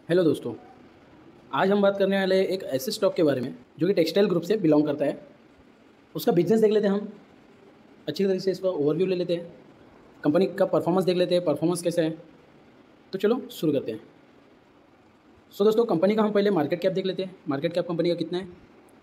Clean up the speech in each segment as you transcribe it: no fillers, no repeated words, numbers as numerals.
Hello दोस्तों। आज हम बात करने वाले हैं एक ऐसे स्टॉक के बारे में जो कि टेक्सटाइल ग्रुप से बिलोंग करता है। उसका बिजनेस देख लेते हैं हम, अच्छी तरीके से इसका ओवरव्यू ले लेते हैं, कंपनी का परफॉर्मेंस देख लेते हैं, परफॉर्मेंस कैसा है। तो चलो शुरू करते हैं। दोस्तों, कंपनी का हम पहले मार्केट कैप देख लेते हैं। मार्केट कैप कंपनी का कितना है?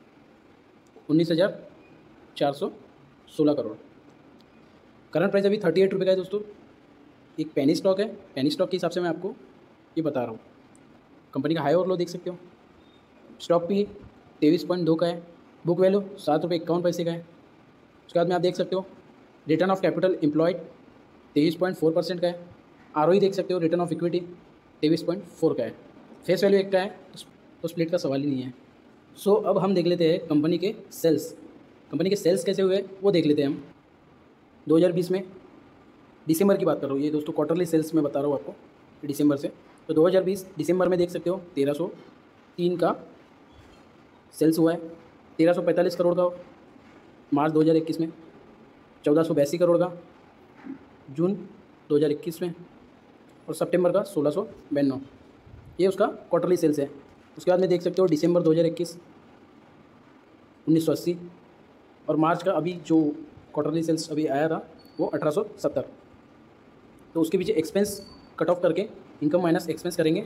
19,416 करोड़। करंट प्राइस अभी 38 रुपये का है दोस्तों। एक पेनी स्टॉक है। पेनी स्टॉक के हिसाब से मैं आपको ये बता रहा हूँ। कंपनी का हाई और लो देख सकते हो। स्टॉक पी 23.2 का है। बुक वैल्यू 7 रुपये 51 पैसे का है। उसके बाद में आप देख सकते हो रिटर्न ऑफ कैपिटल एम्प्लॉयड 23.4% का है। आरओई देख सकते हो, रिटर्न ऑफ इक्विटी 23.4 का है। फेस वैल्यू 1 का है, तो स्प्लिट का सवाल ही नहीं है। अब हम देख लेते हैं कंपनी के सेल्स। कंपनी के सेल्स कैसे हुए वो देख लेते हैं हम। 2020 में, दिसंबर की बात कर रहा हूँ ये दोस्तों, क्वार्टरली सेल्स में बता रहा हूँ आपको दिसंबर से। तो 2020 दिसंबर में देख सकते हो 1303 का सेल्स हुआ है। 1345 करोड़ का मार्च 2021 में, 1482 करोड़ का जून 2021 में, और सितंबर का 1692। ये उसका क्वार्टरली सेल्स है। उसके बाद में देख सकते हो दिसंबर 2021 1980, और मार्च का अभी जो क्वार्टरली सेल्स अभी आया था वो 1870। तो उसके पीछे एक्सपेंस कट ऑफ करके इनकम माइनस एक्सपेंस करेंगे।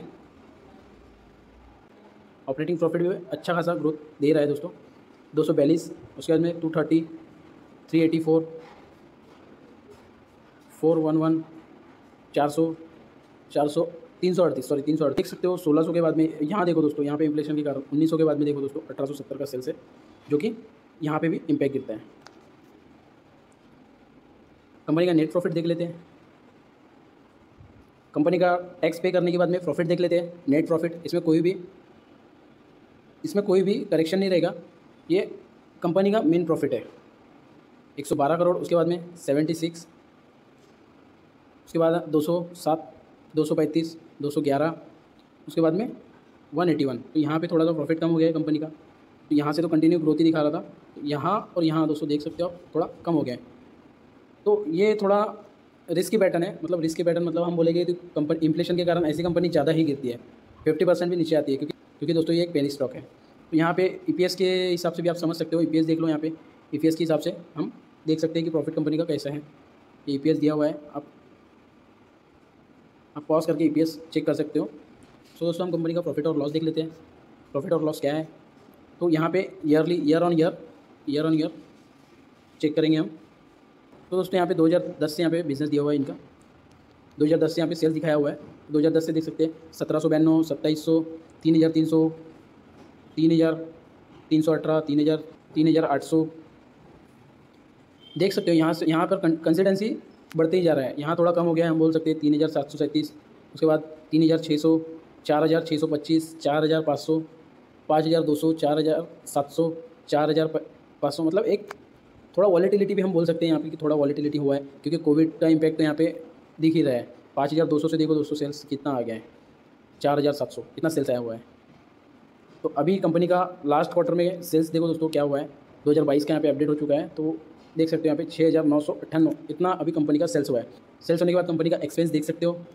ऑपरेटिंग प्रॉफिट भी अच्छा खासा ग्रोथ दे रहा है दोस्तों, 242। उसके बाद में 230, 384, 411, 400, 400, 338, सॉरी 338 देख सकते हो। 1600 के बाद में यहाँ देखो दोस्तों, यहाँ पे इन्फ्लेशन के कारण 1900 के बाद में देखो दोस्तों 1870 का सेल्स है, जो कि यहाँ पे भी इम्पैक्ट गिरता है। कंपनी का नेट प्रॉफिट देख लेते हैं। कंपनी का टैक्स पे करने के बाद में प्रॉफिट देख लेते हैं। नेट प्रॉफिट, इसमें कोई भी करेक्शन नहीं रहेगा। ये कंपनी का मेन प्रॉफिट है, 112 करोड़। उसके बाद में 76, उसके बाद 207, 235, 211, उसके बाद में 181। तो यहाँ पे थोड़ा सा प्रॉफिट कम हो गया है कंपनी का। तो यहाँ से तो कंटिन्यू ग्रोथ ही दिखा रहा था, तो यहाँ और यहाँ दोस्तों देख सकते हो आप थोड़ा कम हो गया है। तो ये थोड़ा रिस्की पैटर्न है। मतलब रिस्की पैटर्न मतलब हम बोलेंगे तो कंपनी इन्फ्लेशन के कारण ऐसी कंपनी ज़्यादा ही गिरती है, 50% भी नीचे आती है, क्योंकि दोस्तों ये एक पेनी स्टॉक है। तो यहाँ पे ईपीएस के हिसाब से भी आप समझ सकते हो। ईपीएस देख लो, यहाँ पे ईपीएस के हिसाब से हम देख सकते हैं कि प्रॉफिट कंपनी का कैसा है। ईपीएस दिया हुआ है, आप पॉज करके ईपीएस चेक कर सकते हो। दोस्तों, हम कंपनी का प्रॉफिट और लॉस देख लेते हैं। प्रॉफिट और लॉस क्या है, तो यहाँ पे ईयर ऑन ईयर चेक करेंगे हम। तो दोस्तों यहाँ पे 2010 से यहाँ पे बिजनेस दिया हुआ है इनका। 2010 से यहाँ पे सेल्स दिखाया हुआ है। 2010 से देख सकते हैं 1792, 2700, 3300, 3318, 3800 देख सकते हो। यहाँ पर कंसिस्टेंसी बढ़ते ही जा रहा है। यहाँ थोड़ा कम हो गया है, हम बोल सकते हैं 3737। उसके बाद 3600, 4625, 4500, 5200, 4700, 4500। मतलब एक थोड़ा वॉलेटिलिटी भी हम बोल सकते हैं यहाँ पे कि थोड़ा वॉलेटिलिटी हुआ है, क्योंकि कोविड का इम्पैक्ट तो यहाँ पे दिख ही रहा है। 5200 से देखो दोस्तों सेल्स कितना आ गया है, 4700 इतना सेल्स आया हुआ है। तो अभी कंपनी का लास्ट क्वार्टर में सेल्स देखो दोस्तों क्या हुआ है, 2022 का यहाँ पे अपडेट हो चुका है। तो देख सकते हो यहाँ पे 6998 इतना अभी कंपनी का सेल्स हुआ है। सेल्स होने के बाद कंपनी का एक्सपेंस देख सकते हो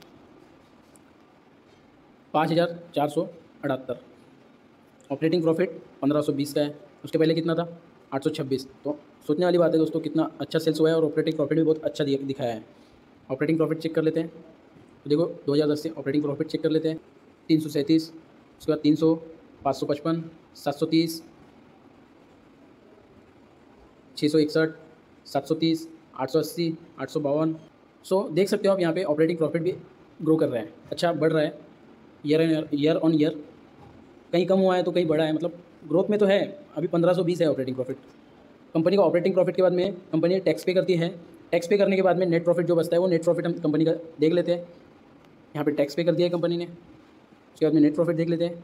5478। ऑपरेटिंग प्रॉफिट 1520 का है। उसके पहले कितना था, 826। तो सोचने वाली बात है दोस्तों, कितना अच्छा सेल्स हुआ है और ऑपरेटिंग प्रॉफिट भी बहुत अच्छा दिखाया है। ऑपरेटिंग प्रॉफिट चेक कर लेते हैं। तो देखो 2010 से ऑपरेटिंग प्रॉफिट चेक कर लेते हैं, 337, उसके बाद 300, 555, 730, 661, 730, 880, 852। देख सकते हो आप यहाँ पे ऑपरेटिंग प्रॉफिट भी ग्रो कर रहा है, अच्छा बढ़ रहा है ईयर ऑन ईयर। कहीं कम हुआ है तो कहीं बढ़ा है, मतलब ग्रोथ में तो है। अभी 1520 है ऑपरेटिंग प्रॉफिट। कंपनी का ऑपरेटिंग प्रॉफिट के बाद में कंपनी टैक्स पे करती है। टैक्स पे करने के बाद में नेट प्रॉफिट जो बचता है वो नेट प्रॉफिट हम कंपनी का देख लेते हैं। यहाँ पे टैक्स पे कर दिया है कंपनी ने, उसके बाद में नेट प्रॉफिट देख लेते हैं।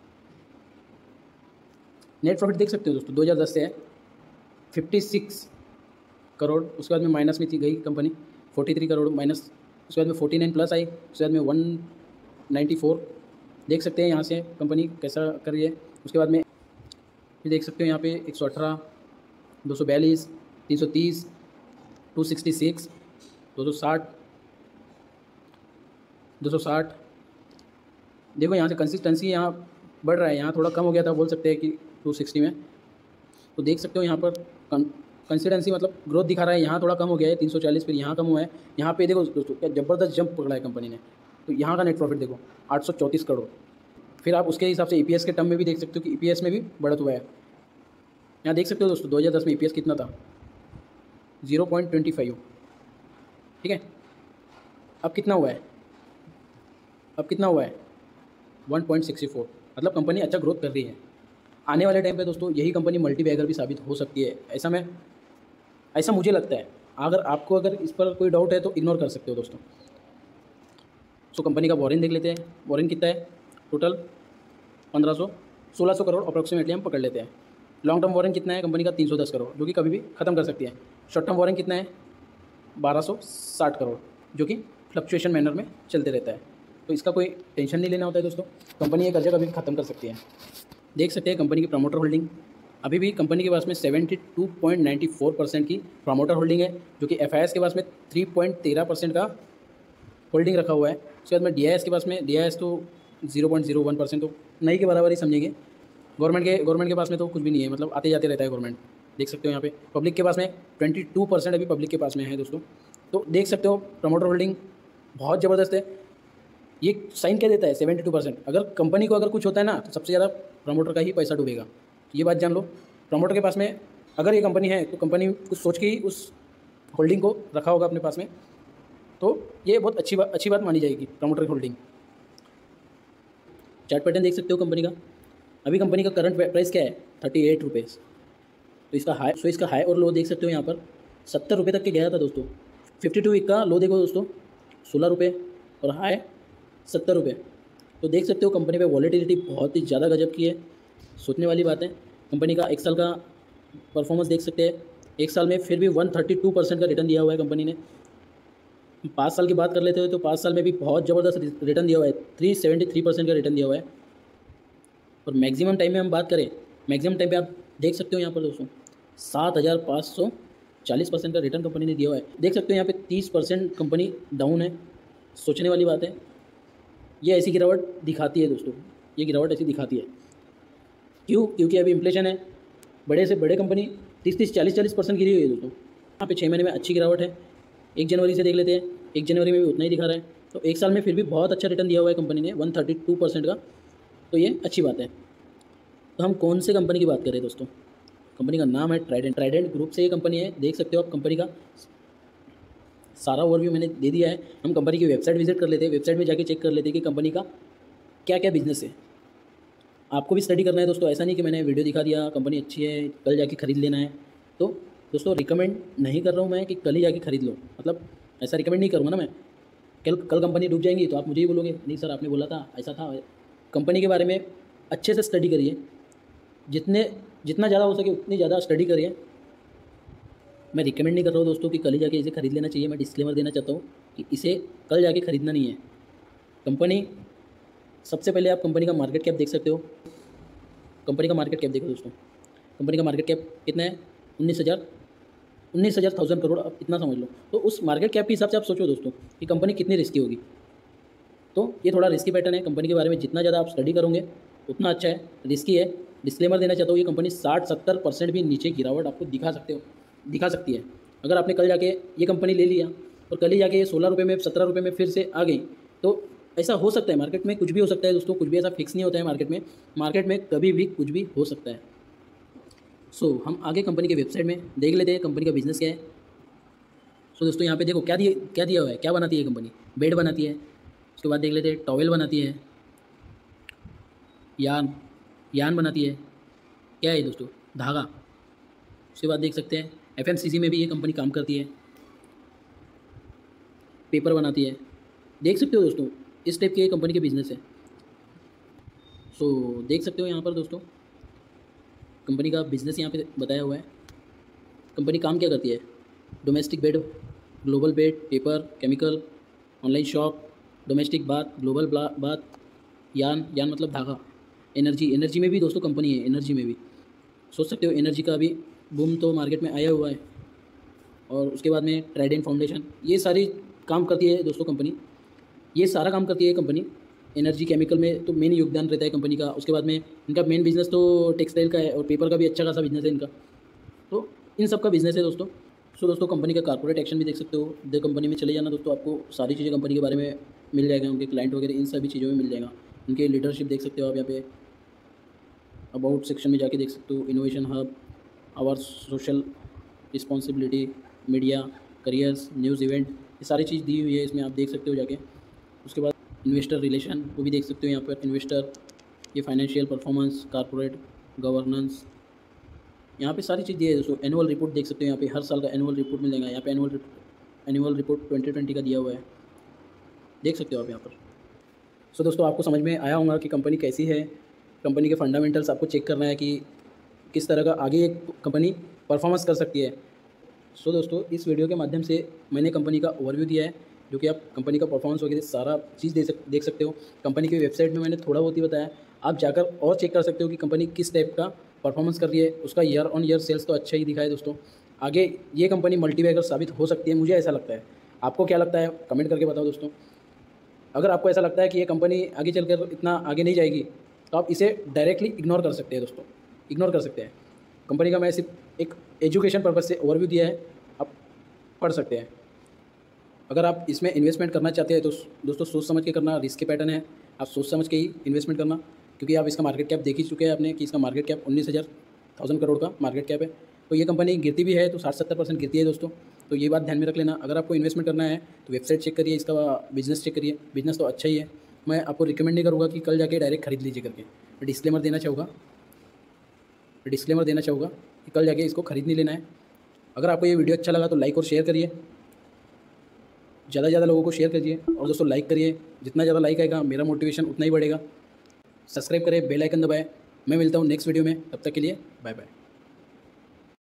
नेट प्रॉफिट देख सकते हो दोस्तों 2010 से है 56 करोड़। उसके बाद में माइनस में थी गई कंपनी 43 करोड़ माइनस। उसके बाद में 49 प्लस आई। उसके बाद में 194 देख सकते हैं यहाँ से कंपनी कैसा कर रही है। उसके बाद में देख सकते हो यहाँ पे 118, 242, 330, 266, 260, 260, देखो यहाँ से कंसिस्टेंसी यहाँ बढ़ रहा है, यहाँ थोड़ा कम हो गया था बोल सकते हैं कि 260 में। तो देख सकते हो यहाँ पर कंसिस्टेंसी मतलब ग्रोथ दिखा रहा है, यहाँ थोड़ा कम हो गया है 340, फिर यहाँ कम हुआ है। यहाँ पे देखो दोस्तों क्या ज़बरदस्त जंप पकड़ा है कंपनी ने। तो यहाँ का नेट प्रॉफिट देखो 834 करोड़। फिर आप उसके हिसाब से ईपीएस के टर्म में भी देख सकते हो कि ईपीएस में भी बढ़त हुआ है। यहाँ देख सकते हो दोस्तों 2010 में ईपीएस कितना था, 0.25। ठीक है, अब कितना हुआ है, अब कितना हुआ है 1.64। मतलब कंपनी अच्छा ग्रोथ कर रही है। आने वाले टाइम पे दोस्तों यही कंपनी मल्टी बैगर भी साबित हो सकती है, ऐसा मुझे लगता है। अगर इस पर कोई डाउट है तो इग्नोर कर सकते हो दोस्तों। सो कंपनी का वॉरेंट देख लेते हैं। वॉरेंट कितना है टोटल, 1600 करोड़ अप्रॉक्सीमेटली हम पकड़ लेते हैं। लॉन्ग टर्म वॉरेंट कितना है कंपनी का, 310 करोड़, जो कि कभी भी ख़त्म कर सकती है। शॉर्ट टर्म वॉरेंट कितना है, 1260 करोड़, जो कि फ्लक्चुएशन मैनर में चलते रहता है। तो इसका कोई टेंशन नहीं लेना होता है दोस्तों, कंपनी ये कर्जा कभी भी ख़त्म कर सकती है। देख सकते हैं कंपनी की प्रमोटर होल्डिंग, अभी भी कंपनी के पास में 72.94% की प्रमोटर होल्डिंग है, जो कि एफआईएस के पास में 3.13% का होल्डिंग रखा हुआ है। उसके बाद में डीआईएस के पास में, डीआईएस तो 0.01%, तो नहीं के बराबर ही समझेंगे। गवर्नमेंट के पास में तो कुछ भी नहीं है, मतलब आते जाते रहता है गवर्नमेंट। देख सकते हो यहाँ पे पब्लिक के पास में 22% अभी पब्लिक के पास में है दोस्तों। तो देख सकते हो प्रमोटर होल्डिंग बहुत ज़बरदस्त है। ये साइन क्या देता है 72%। अगर कंपनी को अगर कुछ होता है ना तो सबसे ज़्यादा प्रमोटर का ही पैसा डूबेगा, ये बात जान लो। प्रमोटर के पास में अगर ये कंपनी है तो कंपनी कुछ सोच के ही उस होल्डिंग को रखा होगा अपने पास में, तो ये बहुत अच्छी बात मानी जाएगी प्रमोटर की होल्डिंग। चार्ट पैटर्न देख सकते हो कंपनी का। अभी कंपनी का करंट प्राइस क्या है, 38 रुपीज़। तो इसका हाई और लो देख सकते हो यहाँ पर 70 रुपये तक के गया था दोस्तों। 52 वीक का लो देखो दोस्तों 16 रुपये और हाई 70 रुपये। तो देख सकते हो कंपनी पे वॉलेटिलिटी बहुत ही ज़्यादा गजब की है, सोचने वाली बात है। कंपनी का 1 साल का परफॉर्मेंस देख सकते हैं, 1 साल में फिर भी 132% का रिटर्न दिया हुआ है कंपनी ने। 5 साल की बात कर लेते हो तो 5 साल में भी बहुत ज़बरदस्त रिटर्न दिया हुआ है, 373% का रिटर्न दिया हुआ है। और मैक्सिमम टाइम में हम बात करें, मैक्सिमम टाइम पे आप देख सकते हो यहाँ पर दोस्तों 7540% का रिटर्न कंपनी ने दिया हुआ है। देख सकते हो यहाँ पे 30% कंपनी डाउन है, सोचने वाली बात है। ये ऐसी गिरावट दिखाती है दोस्तों, ये गिरावट ऐसी दिखाती है। क्योंकि अभी इन्फ्लेशन है, बड़े से बड़े कंपनी 30-30, 40-40% गिरी हुई है दोस्तों। यहाँ पे 6 महीने में अच्छी गिरावट है। 1 जनवरी से देख लेते हैं, 1 जनवरी में भी उतना ही दिखा रहा है। तो 1 साल में फिर भी बहुत अच्छा रिटर्न दिया हुआ है कंपनी ने 132% का, तो ये अच्छी बात है। तो हम कौन से कंपनी की बात करें दोस्तों, कंपनी का नाम है ट्राइडेंट ग्रुप से ये कंपनी है। देख सकते हो आप कंपनी का सारा ओवरव्यू मैंने दे दिया है। हम कंपनी की वेबसाइट विजिट कर लेते हैं, वेबसाइट में जाके चेक कर लेते हैं कि कंपनी का क्या क्या बिजनेस है। आपको भी स्टडी करना है दोस्तों, ऐसा नहीं कि मैंने वीडियो दिखा दिया कंपनी अच्छी है कल जाके खरीद लेना है। तो दोस्तों रिकमेंड नहीं कर रहा हूँ मैं कि कल ही जाके खरीद लो, मतलब ऐसा रिकमेंड नहीं करूँगा ना मैं। कल कंपनी डूब जाएंगी तो आप मुझे ही बोलोगे नहीं सर आपने बोला था, ऐसा था। कंपनी के बारे में अच्छे से स्टडी करिए, जितना ज़्यादा हो सके उतनी ज़्यादा स्टडी करिए। मैं रिकमेंड नहीं कर रहा हूँ दोस्तों कि कल ही जाके इसे खरीद लेना चाहिए। मैं डिस्क्लेमर देना चाहता हूँ कि इसे कल जाके खरीदना नहीं है। कंपनी, सबसे पहले आप कंपनी का मार्केट कैप देख सकते हो। कंपनी का मार्केट कैप देखो दोस्तों, कंपनी का मार्केट कैप कितना है, 19,000 करोड़, आप इतना समझ लो। तो उस मार्केट कैप के हिसाब से आप सोचो दोस्तों कि कंपनी कितनी रिस्की होगी। तो ये थोड़ा रिस्की पैटर्न है। कंपनी के बारे में जितना ज़्यादा आप स्टडी करोगे उतना अच्छा है, रिस्की है। डिस्क्लेमर देना चाहता हूँ ये कंपनी 60-70% भी नीचे गिरावट आपको दिखा सकती है। अगर आपने कल जाके ये कंपनी ले लिया और कल ही जाके ये 16 रुपये में 17 रुपये में फिर से आ गई, तो ऐसा हो सकता है। मार्केट में कुछ भी हो सकता है दोस्तों, कुछ भी ऐसा फिक्स नहीं होता है मार्केट में कभी भी कुछ भी हो सकता है। सो हम आगे कंपनी के वेबसाइट में देख लेते हैं कंपनी का बिजनेस क्या है। सो दोस्तों यहाँ पे देखो क्या दिया हुआ है, क्या बनाती है कंपनी, बेड बनाती है। उसके बाद देख लेते हैं टॉवेल बनाती है, यान बनाती है, क्या है दोस्तों, धागा। उसके बाद देख सकते हैं एफएमसीजी में भी ये कंपनी काम करती है, पेपर बनाती है। देख सकते हो दोस्तों इस टाइप के कंपनी के बिजनेस है। सो देख सकते हो यहाँ पर दोस्तों कंपनी का बिजनेस यहाँ पे बताया हुआ है। कंपनी काम क्या करती है, domestic bed, global bed, paper, chemical, online shop, domestic bath, global bath, yarn मतलब धागा, एनर्जी में भी दोस्तों कंपनी है, एनर्जी में भी सोच सकते हो। एनर्जी का भी बूम तो मार्केट में आया हुआ है। और उसके बाद में ट्राइडेंट फाउंडेशन, ये सारी काम करती है दोस्तों कंपनी, ये सारा काम करती है कंपनी। एनर्जी केमिकल में तो मेन योगदान रहता है कंपनी का। उसके बाद में इनका मेन बिजनेस तो टेक्सटाइल का है और पेपर का भी अच्छा खासा बिजनेस है इनका। तो इन सब का बिजनेस है दोस्तों। सो दोस्तों कंपनी का कॉर्पोरेट एक्शन भी देख सकते हो। द कंपनी में चले जाना दोस्तों, आपको सारी चीज़ें कंपनी के बारे में मिल जाएगा, उनके क्लाइंट वगैरह इन सभी चीज़ों में मिल जाएगा। उनके लीडरशिप देख सकते हो आप यहाँ पे, अबाउट सेक्शन में जाके देख सकते हो, innovation hub, our social responsibility, media, careers, news event, ये सारी चीज़ दी हुई है इसमें, आप देख सकते हो जाके। उसके बाद इन्वेस्टर रिलेशन वो भी देख सकते हो यहाँ पर, इन्वेस्टर, ये फाइनेंशियल परफॉर्मेंस, कॉर्पोरेट गवर्नेंस, यहाँ पे सारी चीज़ दी है दोस्तों। एनुअल रिपोर्ट देख सकते हो यहाँ पे, हर साल का एनुअल रिपोर्ट मिल जाएगा यहाँ पे। एनुअल रिपोर्ट 2020 का दिया हुआ है, देख सकते हो आप यहाँ पर। सो दोस्तों आपको समझ में आया होगा कि कंपनी कैसी है, कंपनी के फंडामेंटल्स आपको चेक करना है कि किस तरह का आगे एक कंपनी परफॉर्मेंस कर सकती है। सो दोस्तों इस वीडियो के माध्यम से मैंने कंपनी का ओवरव्यू दिया है, जो कि आप कंपनी का परफॉर्मेंस वगैरह सारा चीज़ देख सकते हो। कंपनी की वेबसाइट में मैंने थोड़ा बहुत ही बताया, आप जाकर और चेक कर सकते हो कि कंपनी किस टाइप का परफॉर्मेंस कर रही है। उसका ईयर ऑन ईयर सेल्स तो अच्छा ही दिखा है दोस्तों। आगे ये कंपनी मल्टीबैगर साबित हो सकती है, मुझे ऐसा लगता है। आपको क्या लगता है कमेंट करके बताओ दोस्तों। अगर आपको ऐसा लगता है कि ये कंपनी आगे चलकर इतना आगे नहीं जाएगी तो आप इसे डायरेक्टली इग्नोर कर सकते हैं दोस्तों, इग्नोर कर सकते हैं। कंपनी का मैं सिर्फ एक एजुकेशन पर्पज़ से ओवरव्यू दिया है, आप पढ़ सकते हैं। अगर आप इसमें इन्वेस्टमेंट करना चाहते हैं तो दोस्तों सोच समझ के करना, रिस्क के पैटर्न है, आप सोच समझ के ही इन्वेस्टमेंट करना, क्योंकि आप इसका मार्केट कैप देख ही चुके हैं आपने कि इसका मार्केट कैप 19,000 करोड़ का मार्केट कैप है। तो ये कंपनी गिरती भी है तो 60-70% गिरती है दोस्तों, तो ये बात ध्यान में रख लेना। अगर आपको इन्वेस्टमेंट करना है तो वेबसाइट चेक करिए, इसका बिजनेस चेक करिए, बिजनेस तो अच्छा ही है। मैं आपको रिकमेंड नहीं करूँगा कि कल जाके डायरेक्ट खरीद लीजिए करके। मैं डिस्क्लेमर देना चाहूँगा कि कल जाके इसको खरीद नहीं लेना है। अगर आपको ये वीडियो अच्छा लगा तो लाइक और शेयर करिए, ज़्यादा से ज़्यादा लोगों को शेयर करिए। और दोस्तों लाइक करिए, जितना ज़्यादा लाइक आएगा मेरा मोटिवेशन उतना ही बढ़ेगा। सब्सक्राइब करें, बेल आइकन दबाएं। मैं मिलता हूँ नेक्स्ट वीडियो में, तब तक के लिए बाय बाय।